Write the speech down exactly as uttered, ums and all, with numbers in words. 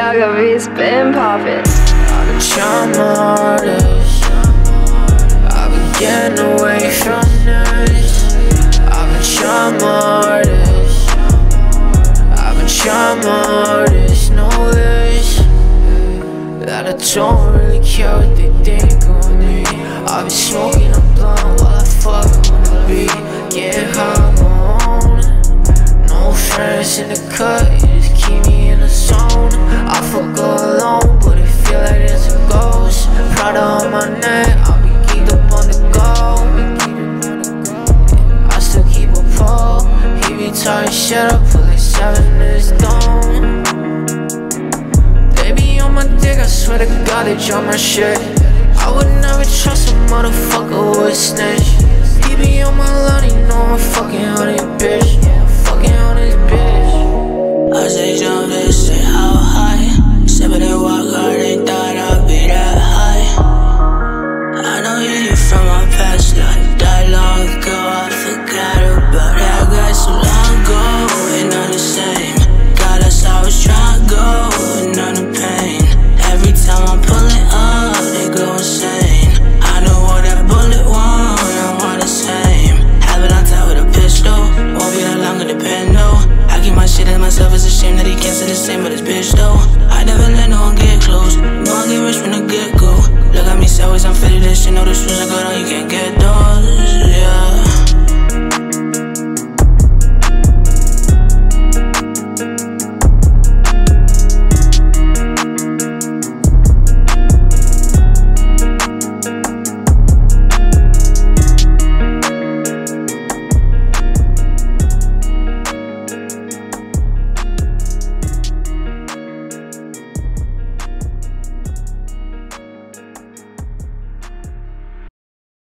Yago beats been poppin'. I've been trying my hardest. I've been getting away from this. I've been trying my hardest. I've been trying my hardest. Know this, that I don't really care what they think of me. I've been smoking a blunt while I fuck on the beat. Get high on my own. No friends in the cut, you just keep me in the zone. I fuck all alone, but it feel like it's a ghost. Prada on my neck, I'll be geeked up on the go. I still keep a pole. He be talking shit, I put like seven in his dome. They be on my dick, I swear to God they drop my shit. I would never trust a motherfucker with a snitch. He be on my line, you know I'm fucking on his bitch. I'm fucking on his bitch. I say jump, they say how high. Sippin' and walk hard, they thought I'd be that high. I know you from my past life. Died long ago, I forgot about that guy so long ago. Ain't none the same. God, that's how I was trying to go, and none the pain. Every time I pull it up, they go insane. I know what that bullet want, I want the same. Have it on top with a pistol, won't be that long in the pen though. I keep my shit in myself, it's a shame that he can't say the same with his bitch though. I never let no one get close, no one get rich from the get-go. Look at me sideways, I'm fitted this shit, know the shoes I got on, you can't get